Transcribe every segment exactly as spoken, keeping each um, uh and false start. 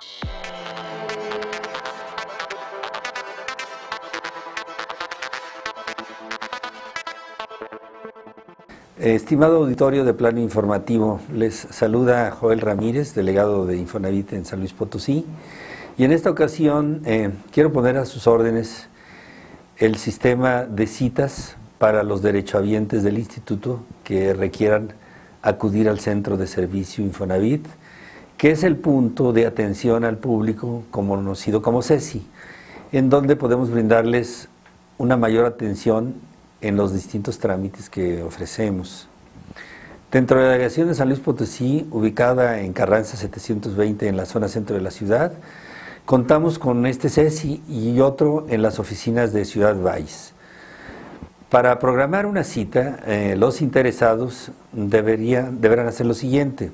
Estimado auditorio de Plano Informativo, les saluda Joel Ramírez, delegado de Infonavit en San Luis Potosí, y en esta ocasión eh, quiero poner a sus órdenes el sistema de citas para los derechohabientes del instituto que requieran acudir al centro de servicio Infonavit, que es el punto de atención al público conocido como CESI, en donde podemos brindarles una mayor atención en los distintos trámites que ofrecemos. Dentro de la delegación de San Luis Potosí, ubicada en Carranza setecientos veinte en la zona centro de la ciudad, contamos con este CESI y otro en las oficinas de Ciudad Valles. Para programar una cita, eh, los interesados deberían, deberán hacer lo siguiente.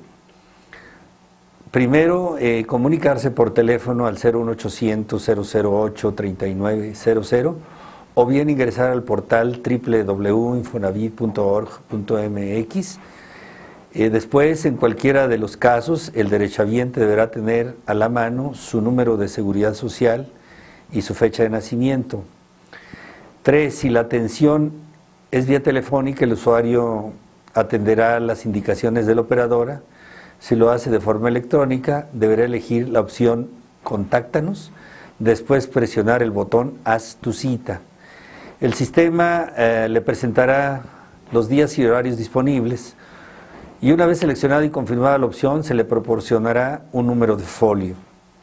Primero, eh, comunicarse por teléfono al cero uno ochocientos, cero cero ocho, treinta y nueve cero cero o bien ingresar al portal doble u doble u doble u punto infonavit punto org punto m x. Eh, después, en cualquiera de los casos, el derechohabiente deberá tener a la mano su número de seguridad social y su fecha de nacimiento. Tres, si la atención es vía telefónica, el usuario atenderá las indicaciones de la operadora. Si lo hace de forma electrónica, deberá elegir la opción Contáctanos, después presionar el botón Haz tu cita. El sistema eh, le presentará los días y horarios disponibles y una vez seleccionada y confirmada la opción, se le proporcionará un número de folio.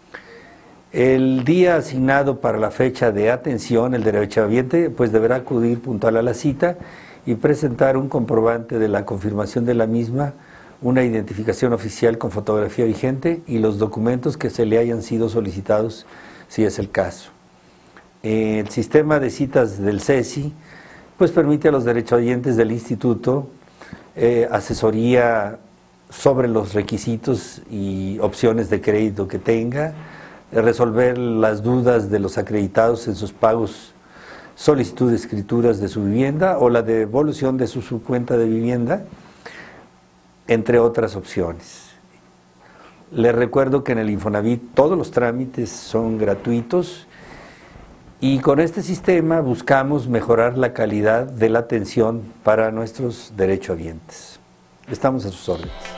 El día asignado para la fecha de atención, el derechohabiente pues deberá acudir puntual a la cita y presentar un comprobante de la confirmación de la misma, una identificación oficial con fotografía vigente y los documentos que se le hayan sido solicitados, si es el caso. El sistema de citas del CESI pues permite a los derechohabientes del instituto eh, asesoría sobre los requisitos y opciones de crédito que tenga, resolver las dudas de los acreditados en sus pagos, solicitud de escrituras de su vivienda o la devolución de su, su cuenta de vivienda, entre otras opciones. Les recuerdo que en el Infonavit todos los trámites son gratuitos y con este sistema buscamos mejorar la calidad de la atención para nuestros derechohabientes. Estamos a sus órdenes.